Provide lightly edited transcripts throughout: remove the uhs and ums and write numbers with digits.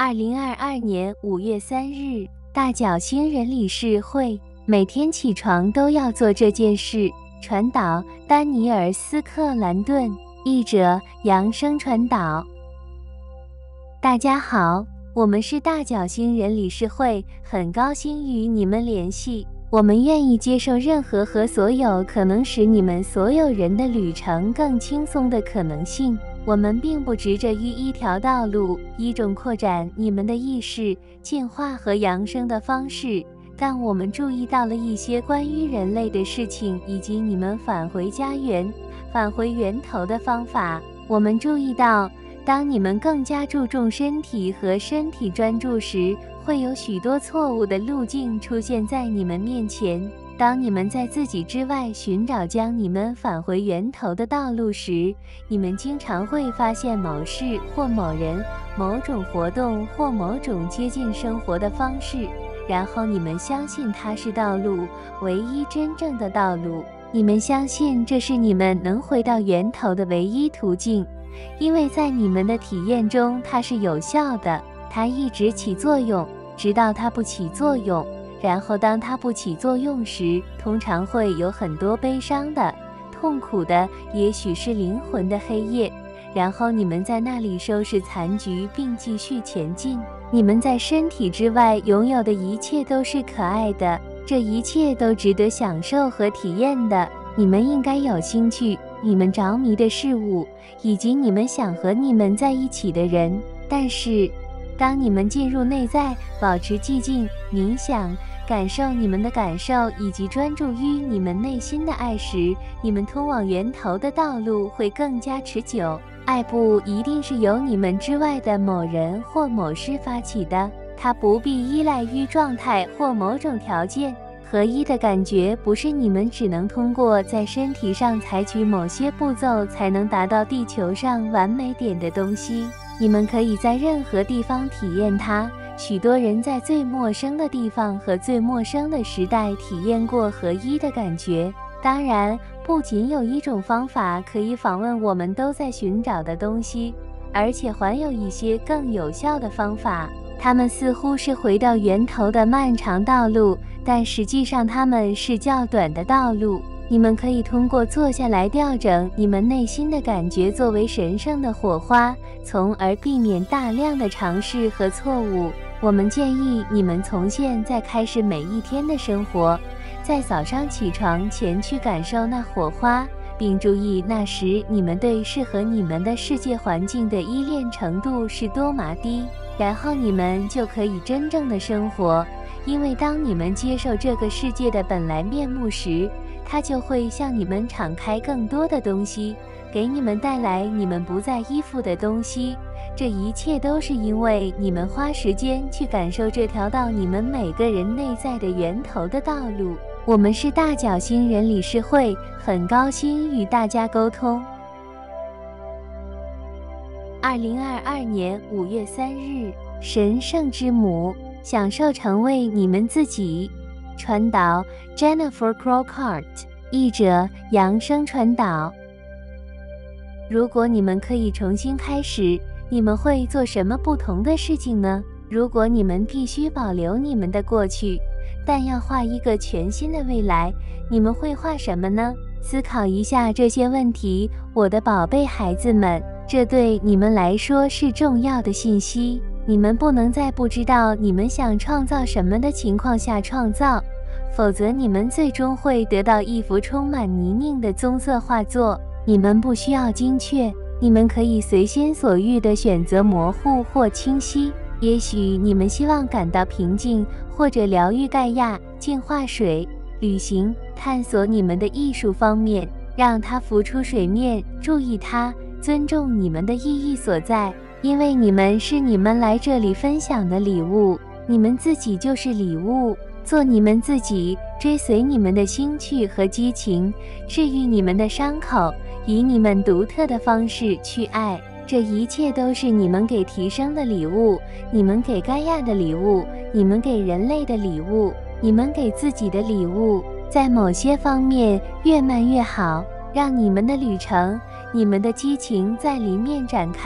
2022年5月3日，大角星人理事会每天起床都要做这件事。传导：丹尼尔·斯克兰顿，译者：扬声传导。大家好，我们是大角星人理事会，很高兴与你们联系。我们愿意接受任何和所有可能使你们所有人的旅程更轻松的可能性。我们并不执着于一条道路，一种扩展你们的意识、进化和扬升的方式，但我们注意到了一些关于人类的事情，以及你们返回家园、返回源头的方法。我们注意到，当你们更加注重身体和身体专注时，会有许多错误的路径出现在你们面前。当你们在自己之外寻找将你们返回源头的道路时，你们经常会发现某事或某人、某种活动或某种接近生活的方式，然后你们相信它是道路，唯一真正的道路。你们相信这是你们能回到源头的唯一途径，因为在你们的体验中它是有效的，它一直起作用，直到它不起作用。然后当它不起作用时，通常会有很多悲伤的、痛苦的，也许是灵魂的黑夜。然后你们在那里收拾残局并继续前进。你们在身体之外拥有的一切都是可爱的，这一切都值得享受和体验的。你们应该有兴趣，你们着迷的事物，以及你们想和你们在一起的人。但是当你们进入内在，保持寂静、冥想，感受你们的感受，以及专注于你们内心的爱时，你们通往源头的道路会更加持久。爱不一定是由你们之外的某人或某事发起的，它不必依赖于状态或某种条件。合一的感觉不是你们只能通过在身体上采取某些步骤才能达到地球上完美点的东西。你们可以在任何地方体验它。许多人在最陌生的地方和最陌生的时代体验过合一的感觉。当然，不仅有一种方法可以访问我们都在寻找的东西，而且还有一些更有效的方法。它们似乎是回到源头的漫长道路，但实际上它们是较短的道路。你们可以通过坐下来调整你们内心的感觉作为神圣的火花，从而避免大量的尝试和错误。我们建议你们从现在开始每一天的生活，在早上起床前去感受那火花，并注意那时你们对适合你们的世界环境的依恋程度是多么低，然后你们就可以真正的生活。因为当你们接受这个世界的本来面目时，它就会向你们敞开更多的东西，给你们带来你们不再依附的东西。这一切都是因为你们花时间去感受这条到你们每个人内在的源头的道路。我们是大角星人理事会，很高兴与大家沟通。2022年5月3日，神圣之母，享受成为你们自己。传导 Jennifer Crocart， 译者扬声传导。如果你们可以重新开始，你们会做什么不同的事情呢？如果你们必须保留你们的过去，但要画一个全新的未来，你们会画什么呢？思考一下这些问题，我的宝贝孩子们，这对你们来说是重要的信息。你们不能在不知道你们想创造什么的情况下创造，否则你们最终会得到一幅充满泥泞的棕色画作。你们不需要精确，你们可以随心所欲地选择模糊或清晰。也许你们希望感到平静，或者疗愈盖亚、净化水、旅行、探索你们的艺术方面，让它浮出水面，注意它，尊重你们的意义所在。因为你们是你们来这里分享的礼物，你们自己就是礼物。做你们自己，追随你们的兴趣和激情，治愈你们的伤口，以你们独特的方式去爱。这一切都是你们给提升的礼物，你们给盖亚的礼物，你们给人类的礼物，你们给自己的礼物。在某些方面越慢越好，让你们的旅程，你们的激情在里面展开。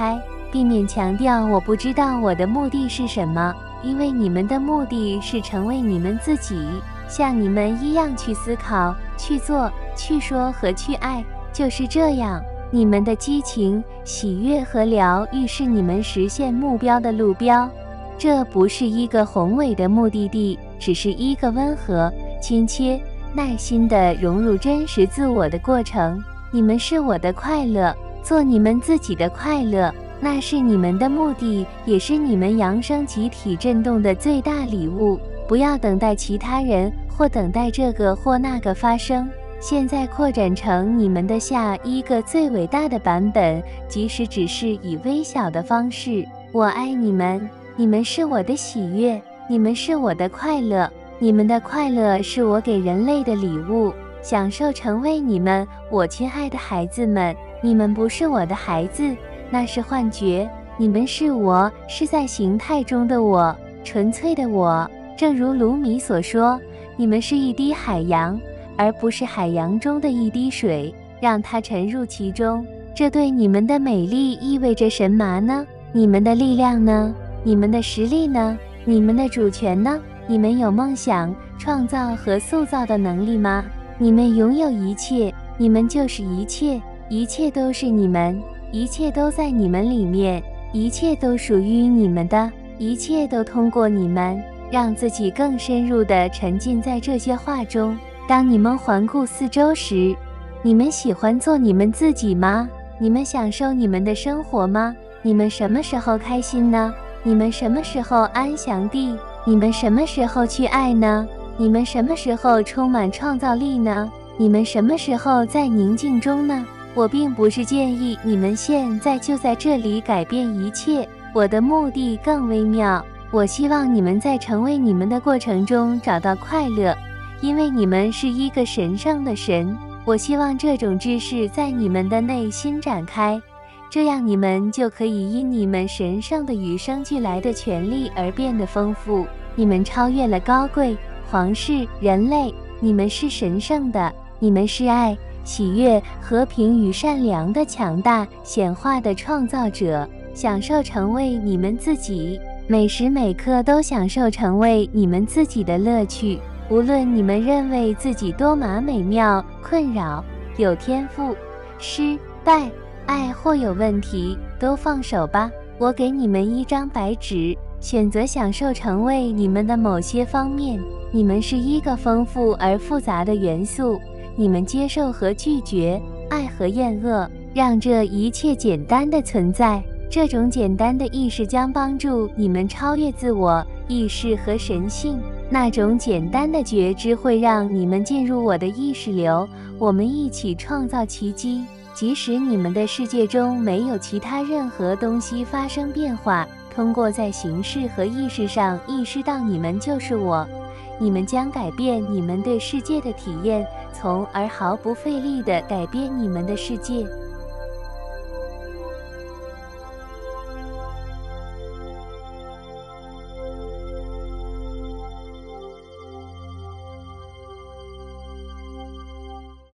避免强调我不知道我的目的是什么，因为你们的目的是成为你们自己，像你们一样去思考、去做、去说和去爱，就是这样。你们的激情、喜悦和疗愈是你们实现目标的路标，这不是一个宏伟的目的地，只是一个温和、亲切、耐心地融入真实自我的过程。你们是我的快乐，做你们自己的快乐，那是你们的目的，也是你们扬升集体振动的最大礼物。不要等待其他人或等待这个或那个发生，现在扩展成你们的下一个最伟大的版本，即使只是以微小的方式。我爱你们，你们是我的喜悦，你们是我的快乐，你们的快乐是我给人类的礼物，享受成为你们，我亲爱的孩子们。你们不是我的孩子，那是幻觉，你们是我，是在形态中的我，纯粹的我。正如鲁米所说，你们是一滴海洋，而不是海洋中的一滴水，让它沉入其中。这对你们的美丽意味着什么呢？你们的力量呢？你们的实力呢？你们的主权呢？你们有梦想、创造和塑造的能力吗？你们拥有一切，你们就是一切，一切都是你们，一切都在你们里面，一切都属于你们的，一切都通过你们。让自己更深入地沉浸在这些话中。当你们环顾四周时，你们喜欢做你们自己吗？你们享受你们的生活吗？你们什么时候开心呢？你们什么时候安详地？你们什么时候去爱呢？你们什么时候充满创造力呢？你们什么时候在宁静中呢？我并不是建议你们现在就在这里改变一切，我的目的更微妙。我希望你们在成为你们的过程中找到快乐，因为你们是一个神圣的神。我希望这种知识在你们的内心展开，这样你们就可以因你们神圣的与生俱来的权利而变得丰富。你们超越了高贵、皇室、人类，你们是神圣的，你们是爱、喜悦、和平与善良的强大、显化的创造者。享受成为你们自己，每时每刻都享受成为你们自己的乐趣。无论你们认为自己多么美妙、困扰、有天赋、失败、爱或有问题，都放手吧。我给你们一张白纸，选择享受成为你们的某些方面。你们是一个丰富而复杂的元素，你们接受和拒绝，爱和厌恶，让这一切简单的存在。这种简单的意识将帮助你们超越自我意识和神性。那种简单的觉知会让你们进入我的意识流，我们一起创造奇迹。即使你们的世界中没有其他任何东西发生变化，通过在形式和意识上意识到你们就是我，你们将改变你们对世界的体验，从而毫不费力地改变你们的世界。